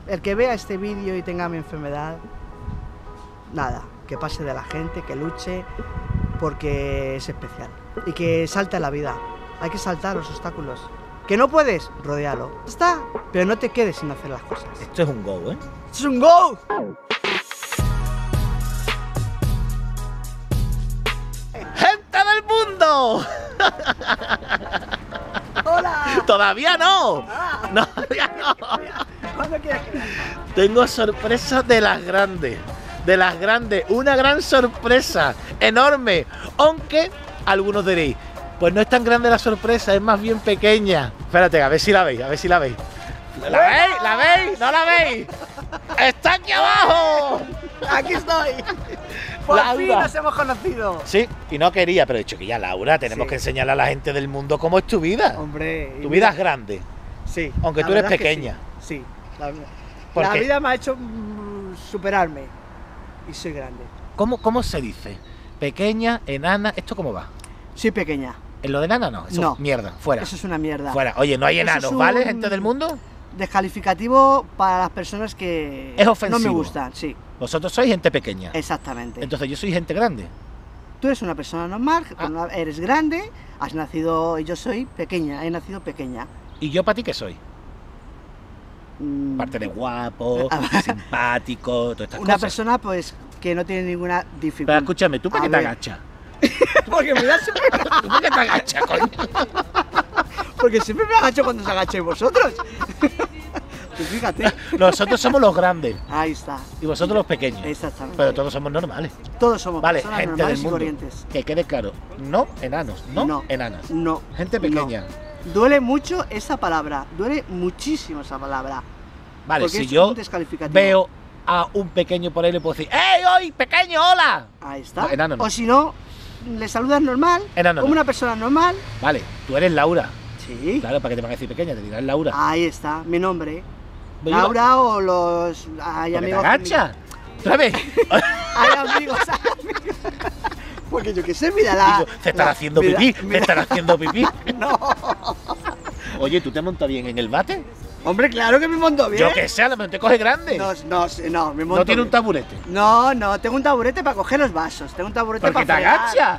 El que vea este vídeo y tenga mi enfermedad, nada, que pase de la gente, que luche, porque es especial. Y que salte a la vida. Hay que saltar los obstáculos. ¿Que no puedes? Rodéalo. Está. Pero no te quedes sin hacer las cosas. Esto es un go, ¿eh? ¡Esto es un go! ¡Gente del mundo! ¡Hola! ¡Todavía no! ¡No, todavía no! ¿Cuándo quieres que venga? Tengo sorpresas de las grandes. De las grandes. Una gran sorpresa. Enorme. Aunque algunos diréis, pues no es tan grande la sorpresa, es más bien pequeña. Espérate, a ver si la veis, a ver si la veis. ¿La veis? ¿La veis? ¿No la veis? ¡Está aquí abajo! ¡Aquí estoy! ¡Por Laura. fin nos hemos conocido! Sí, y no quería, pero he dicho que ya, Laura, tenemos Sí. que enseñarle a la gente del mundo cómo es tu vida. Hombre... Tu vida es grande. Sí. Aunque la tú eres verdad es que pequeña. Sí. Sí. ¿Por La qué? vida me ha hecho superarme. Y soy grande. ¿Cómo se dice? Pequeña, enana, ¿esto cómo va? Soy pequeña. ¿En lo de enana no? Eso No. es mierda, fuera. Eso es una mierda. Fuera. Oye, no hay Eso enanos, es ¿vale, un- gente del mundo? Descalificativo para las personas que Es ofensivo. no me gustan, sí, Vosotros sois gente pequeña. exactamente. Entonces yo soy gente grande. Tú eres una persona normal, eres grande, has nacido, y yo soy pequeña, he nacido pequeña. ¿Y yo para ti qué soy? Mm, Aparte de guapo, simpático, todas estas Una cosas. persona pues que no tiene ninguna Pero dificultad. escúchame, ¿tú para A qué te ver. agachas? Porque me da siempre... ¿Tú para qué te agachas, coño? Porque siempre me agacho cuando os agacháis vosotros. Pues fíjate. Nosotros somos los grandes Ahí está, y vosotros los pequeños. exactamente. Pero todos somos normales. Todos somos Vale, personas gente del normales y mundo. corrientes. Que quede claro, no enanos, no enanas. No. Gente pequeña. No. Duele mucho esa palabra, duele muchísimo esa palabra. Vale, Porque si es yo un descalificativo. veo a un pequeño por ahí le puedo decir, ¡Ey, hoy, pequeño, hola! Ahí está. No, enano no. O si no, le saludas normal, Enano como no. una persona normal. Vale, tú eres Laura. Sí. Claro, para que te van a decir pequeña, te dirán Laura. Ahí está, mi nombre. Pero yo- Laura o los... Hay ¿Por qué te amigos... agachas? ¿Otra vez? Hay amigos... Porque yo qué sé, mira la... Digo, te están haciendo mira- pipí, te mira- están haciendo pipí. No. Oye, ¿tú te montas bien en el bate? Hombre, claro que me monto bien. Yo que sé, a lo mejor te coge grande. No, me monto No tiene un bien. taburete. No, tengo un taburete para coger los vasos. Tengo un taburete ¿Por qué para te fregar. agachas?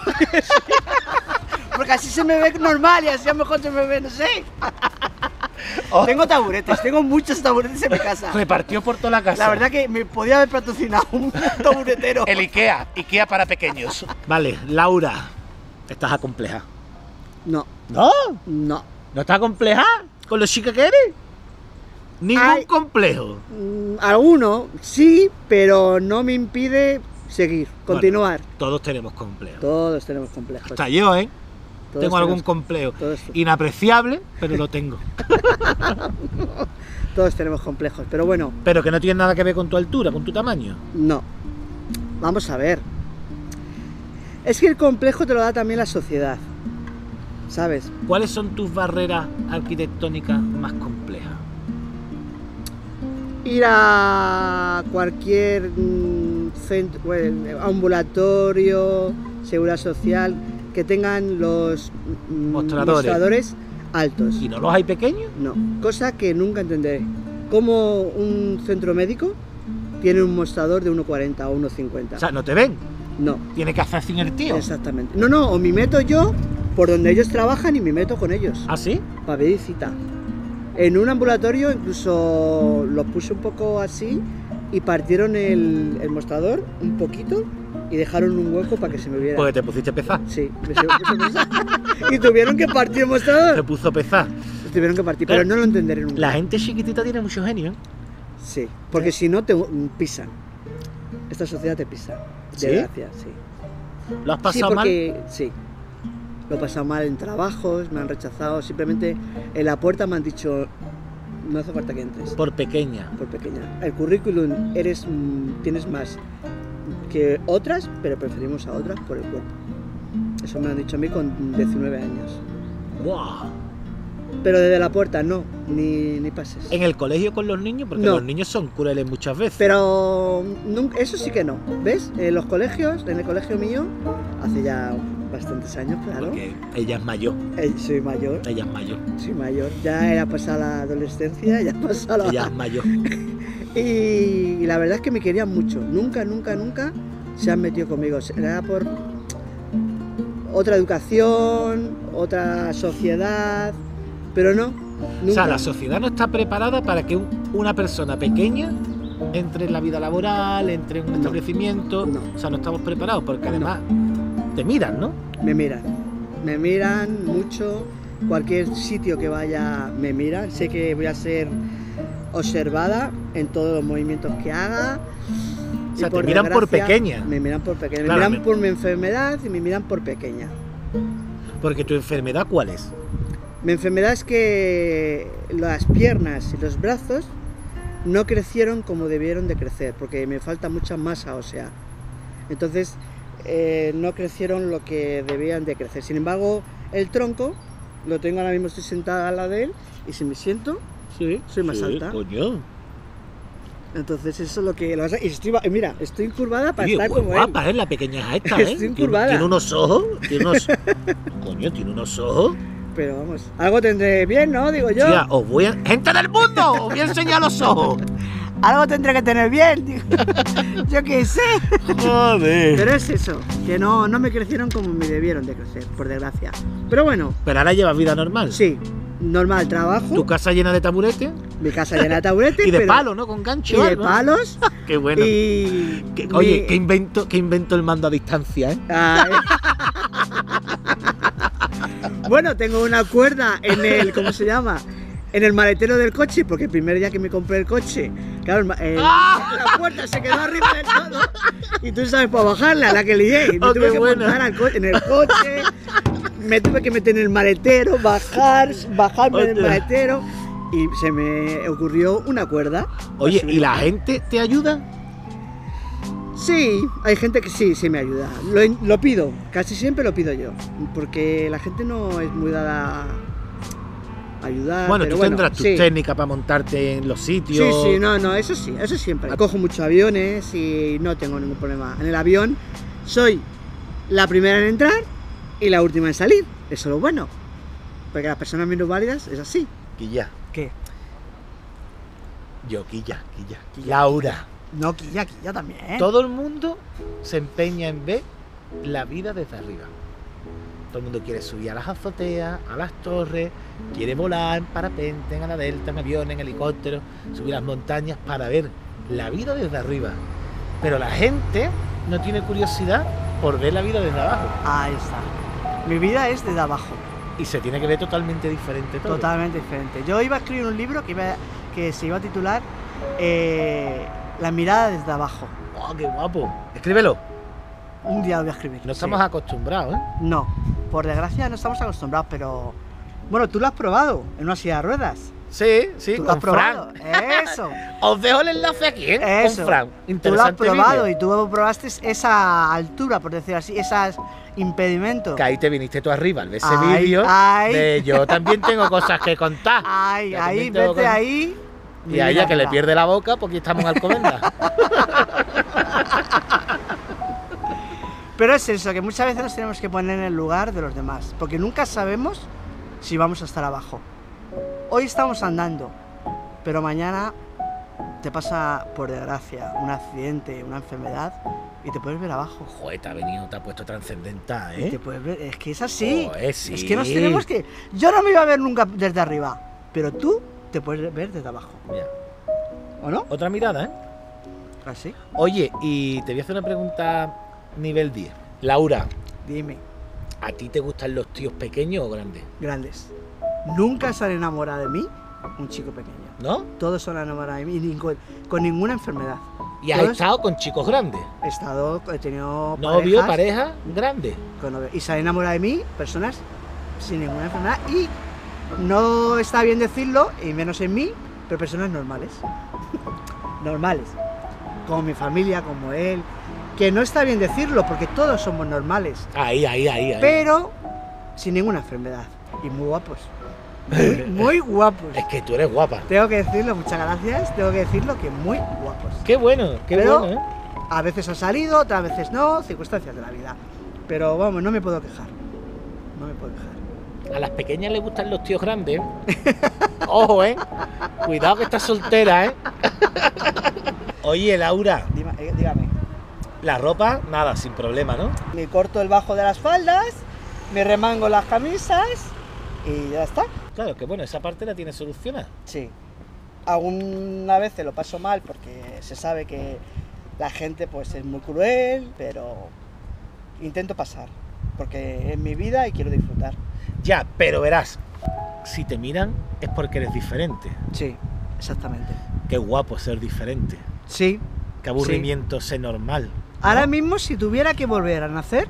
Porque así se me ve normal y así a lo mejor se me ve, no sé. Oh, Tengo taburetes, tengo muchos taburetes en mi casa. repartió por toda la casa. La verdad que me podía haber patrocinado un taburetero. El Ikea, Ikea para pequeños. Vale, Laura, estás acompleja. No, ¿No? no. ¿No estás acompleja con lo chica que eres? Ningún Ay. complejo. Alguno sí, pero no me impide seguir, continuar. Bueno, todos tenemos complejos. Todos tenemos complejos. Hasta yo, ¿eh? Todos Tengo algún tenemos- complejo. todos- Inapreciable, pero lo tengo. Todos tenemos complejos, pero bueno, Pero que no tiene nada que ver con tu altura, con tu tamaño. no. Vamos a ver. Es que el complejo te lo da también la sociedad, ¿sabes? ¿Cuáles son tus barreras arquitectónicas más complejas? Ir a cualquier centro, ambulatorio, seguridad social, que tengan los mostradores altos. ¿Y no los hay pequeños? No, cosa que nunca entenderé. Como un centro médico tiene un mostrador de 1,40 o 1,50. O sea, no te ven. No, Tiene que hacer sin el tío. exactamente. No, o me meto yo por donde ellos trabajan y me meto con ellos ¿Ah, sí? para pedir cita. En un ambulatorio incluso los puse un poco así y partieron el mostrador un poquito y dejaron un hueco para que se me viera. Porque te pusiste pesar. Sí, me se puso pesado. Y tuvieron que partir el Te mostrador. puso pesar. Tuvieron que partir, pero no lo entenderé nunca. La gente chiquitita tiene mucho genio. Sí, porque si no te pisan. Esta sociedad te pisa. ¿Sí? Desgracia, sí. ¿Lo has Sí, pasado mal? porque sí. Lo he pasado mal en trabajos, me han rechazado. Simplemente en la puerta me han dicho, no hace falta que entres. Por pequeña. Por pequeña. El currículum tienes más que otras, pero preferimos a otras por el cuerpo. Eso me lo han dicho a mí con 19 años. ¡Wow! Pero desde la puerta no, ni pases. En el colegio con los niños, porque No. los niños son crueles muchas veces. Pero eso sí que no, ¿ves? En los colegios, en el colegio mío, hace ya bastantes años, claro. Porque ella es mayor. Soy mayor, Ella es mayor. soy mayor. Ya he pasado la adolescencia, ya he pasado Ella la... es mayor. Y la verdad es que me querían mucho. Nunca se han metido conmigo. Era por otra educación, otra sociedad, pero no. Nunca. O sea, la sociedad no está preparada para que una persona pequeña entre en la vida laboral, entre en un establecimiento. No. O sea, no estamos preparados porque además te miran, ¿no? Me miran mucho. Cualquier sitio que vaya me miran. Sé que voy a ser observada en todos los movimientos que haga. O sea, Y te miran por pequeña. Me miran por pequeña. Claro, me miran por mi enfermedad y me miran por pequeña. Porque tu enfermedad, ¿cuál es? Mi enfermedad es que las piernas y los brazos no crecieron como debieron de crecer, porque me falta mucha masa ósea. Entonces, no crecieron lo que debían de crecer. Sin embargo, el tronco, lo tengo ahora mismo, estoy sentada al lado de él, y si me siento, soy más alta. Coño. Entonces eso es lo que... Y mira, estoy curvada para Oye, estar muy como guapa, ¿eh? La pequeña esta, ¿eh? Estoy curvada. Tiene unos ojos, Coño, tiene unos ojos. Pero vamos, algo tendré bien, ¿no? Digo yo. Tía, os voy a... ¡Gente del mundo! Os voy a enseñar los ojos. Algo tendré que tener bien, digo. Yo qué sé. Joder. Pero es eso, que no me crecieron como me debieron de crecer, por desgracia. Pero bueno, Pero ahora llevas vida normal. sí, normal, trabajo, Tu casa llena de taburetes mi casa llena de taburetes. y de pero- palos, ¿no? Con gancho. Y o de algo. palos. Qué bueno. Y... Oye, qué invento el mando a distancia, ¿eh? Ay. Bueno, tengo una cuerda en el, ¿cómo se llama? En el maletero del coche, porque el primer día que me compré el coche, claro, la puerta se quedó arriba del todo. Y tú sabes, para bajarla, la que lié. Y me Oh, tuve qué que buena. montar en el coche, me tuve que meter en el maletero, bajarme del Hostia. maletero, y se me ocurrió una cuerda. Oye, Para ¿y la subir. gente te ayuda? Sí, hay gente que sí me ayuda. Lo pido, casi siempre lo pido yo, porque la gente no es muy dada a ayudar. Bueno, pero tú tendrás tus sí. técnicas para montarte en los sitios. Sí, no, eso siempre. Cojo muchos aviones y no tengo ningún problema. En el avión soy la primera en entrar y la última en salir. Eso es lo bueno, porque las personas minusválidas es así. Quilla. ¿Qué? Yo, Quilla. Laura. No, Quilla también. Todo el mundo se empeña en ver la vida desde arriba. Todo el mundo quiere subir a las azoteas, a las torres, quiere volar en parapente, en ala delta, en avión, en helicóptero, subir las montañas para ver la vida desde arriba. Pero la gente no tiene curiosidad por ver la vida desde abajo. Ahí está. Mi vida es desde abajo. Y se tiene que ver totalmente diferente todo. Totalmente diferente. Yo iba a escribir un libro que se iba a titular La mirada desde abajo. ¡Oh, qué guapo! Escríbelo. Un día lo voy a escribir. No sí. estamos acostumbrados, ¿eh? No, por desgracia no estamos acostumbrados, pero... Bueno, tú lo has probado en una silla de ruedas. Sí, Tú lo has con probado. Fran. Eso. Os dejo el enlace aquí, ¿eh? Eso. Con Fran. Tú lo has Interesante probado vídeo. y tú probaste esa altura, por decir así, esos impedimentos. Que ahí te viniste tú arriba al ver ese Ay, vídeo ay. de yo también tengo cosas que contar. Ay, Yo ahí, también tengo vete cosas- ahí. Y a ella mira, que le mira. pierde la boca porque estamos en Alcobendas. Pero es eso, que muchas veces nos tenemos que poner en el lugar de los demás, porque nunca sabemos si vamos a estar abajo. Hoy estamos andando, pero mañana te pasa, por desgracia, un accidente, una enfermedad y te puedes ver abajo. Joder, te ha puesto trascendental, Y te ¿eh? puedes ver, es que es así. Joder, sí. Es que nos tenemos que... Yo no me iba a ver nunca desde arriba, pero tú te puedes ver desde abajo, Mira, ¿o no? otra mirada, ¿eh? Así. Oye, y te voy a hacer una pregunta nivel 10. Laura, Dime, ¿a ti te gustan los tíos pequeños o grandes? grandes. Nunca se han enamorado de mí un chico pequeño. ¿No? Todos son enamorados de mí, ni con ninguna enfermedad. Y has Todos- estado con chicos grandes. He tenido Novio, parejas pareja, grande. y se han enamorado de mí personas sin ninguna enfermedad y no está bien decirlo, y menos en mí, pero personas normales. Normales. Como mi familia, como él. Que no está bien decirlo porque todos somos normales, Ahí. pero sin ninguna enfermedad. Y muy guapos. Muy guapos. Es que tú eres guapa. Tengo que decirlo, muchas gracias. Tengo que decirlo que muy guapos. Qué bueno, qué Pero- bueno, ¿eh? A veces ha salido, otras veces no, circunstancias de la vida. Pero vamos, no me puedo quejar. No me puedo quejar. A las pequeñas les gustan los tíos grandes. Ojo, cuidado que estás soltera, Oye, Laura, Dígame. la ropa, nada, sin problema, ¿no? Me corto el bajo de las faldas, me remango las camisas y ya está. Claro, que bueno, esa parte la tienes solucionada. Sí. Alguna vez lo paso mal porque se sabe que la gente pues es muy cruel, pero intento pasar porque es mi vida y quiero disfrutar. Ya, pero verás, si te miran es porque eres diferente. Sí, exactamente. Qué guapo ser diferente. Sí. Qué aburrimiento ser normal, ¿no? Ahora mismo, si tuviera que volver a nacer,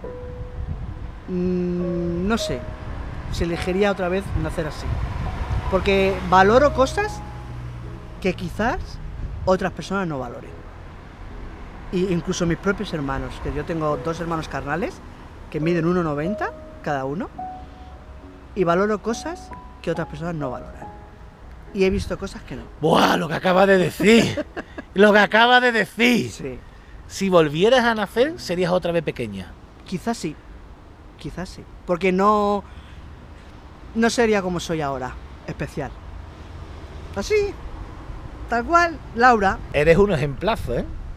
no sé, si elegiría otra vez nacer así. Porque valoro cosas que quizás otras personas no valoren. Y incluso mis propios hermanos, que yo tengo 2 hermanos carnales que miden 1,90 cada uno, y valoro cosas que otras personas no valoran. Y he visto cosas que no. ¡Buah! Lo que acabas de decir. Lo que acabas de decir. Sí. Si volvieras a nacer, serías otra vez pequeña. Quizás sí. Quizás sí. Porque no sería como soy ahora. Especial. Así. Tal cual. Laura. Eres un ejemplazo,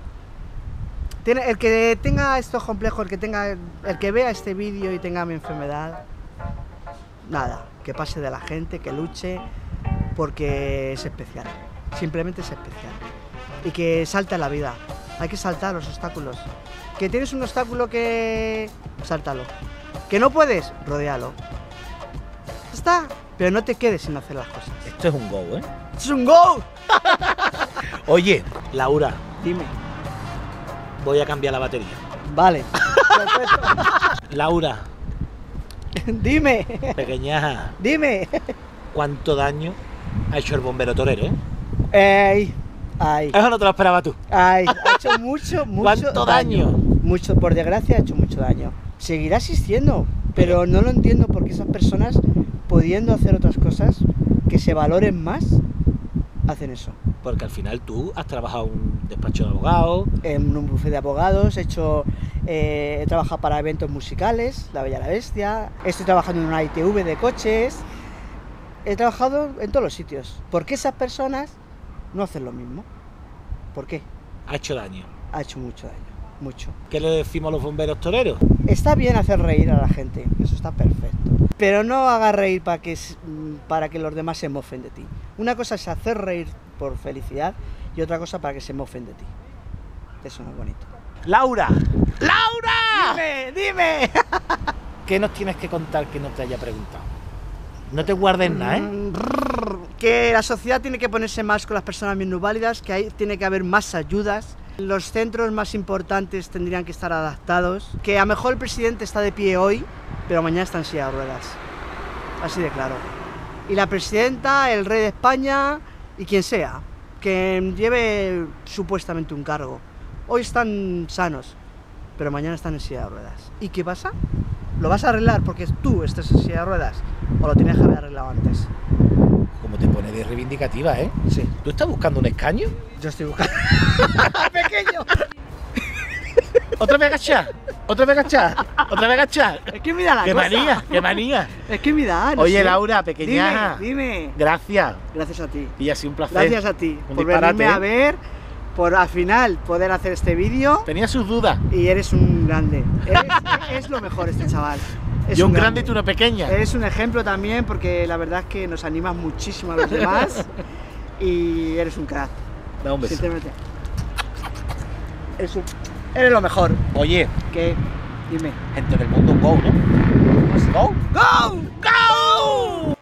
El que tenga estos complejos, el que vea este vídeo y tenga mi enfermedad, nada, que pase de la gente, que luche, porque es especial, simplemente es especial. Y que salte a la vida, hay que saltar los obstáculos. Que tienes un obstáculo sáltalo. Que no puedes, rodéalo. Ya está, pero no te quedes sin hacer las cosas. Esto es un go, ¡Esto es un go! Oye, Laura, Dime. voy a cambiar la batería. Vale. Perfecto. Laura, Dime. pequeñaja, Dime. ¿cuánto daño ha hecho el bombero torero, Ay. Eso no te lo esperabas tú. Ay, ha hecho mucho ¿Cuánto daño? Mucho, por desgracia, ha hecho mucho daño. Seguirá existiendo, pero no lo entiendo porque esas personas, pudiendo hacer otras cosas que se valoren más, hacen eso. Porque al final tú has trabajado en un despacho de abogados. En un bufete de abogados, he trabajado para eventos musicales, La Bella y la Bestia, estoy trabajando en una ITV de coches, he trabajado en todos los sitios. ¿Por qué esas personas no hacen lo mismo? ¿Por qué? Ha hecho daño. Ha hecho mucho daño, mucho. ¿Qué le decimos a los bomberos toreros? Está bien hacer reír a la gente, eso está perfecto. Pero no hagas reír para que los demás se mofen de ti. Una cosa es hacer reír por felicidad y otra cosa para que se mofen de ti. Eso no es bonito. ¡Laura! ¡Laura! ¡Dime! ¿Qué nos tienes que contar que no te haya preguntado? No te guardes nada, Que la sociedad tiene que ponerse más con las personas minusválidas, que tiene que haber más ayudas. Los centros más importantes tendrían que estar adaptados. Que a lo mejor el presidente está de pie hoy, pero mañana está en silla de ruedas. Así de claro. Y la presidenta, el rey de España y quien sea, que lleve supuestamente un cargo. Hoy están sanos, pero mañana están en silla de ruedas. ¿Y qué pasa? ¿Lo vas a arreglar porque tú estés en silla de ruedas? ¿O lo tienes que haber arreglado antes? Como te pone de reivindicativa, Sí. ¿Tú estás buscando un escaño? Yo estoy buscando... ¡Pequeño! ¿Otra vez agachar? ¿Otra vez agachar? ¿Otra vez agachar? Es que mira la ¡Qué cosa. manía! ¡Qué manía! Es que mira, no Oye, sé. Laura, pequeñaja. Dime. Gracias. Gracias a ti. Y ha sido un placer. Gracias a ti Un por disparate, venirme a ver, por al final poder hacer este vídeo. Tenía sus dudas. Y eres un grande. Es lo mejor este chaval. Es Yo un grande y tú una pequeña. Eres un ejemplo también porque la verdad es que nos animas muchísimo a los demás. Y eres un crack. Da un beso. Sinceramente. Eres lo mejor. Oye, Que, dime. gente del mundo, go, ¿no? ¡Go! ¡Go! ¡Go!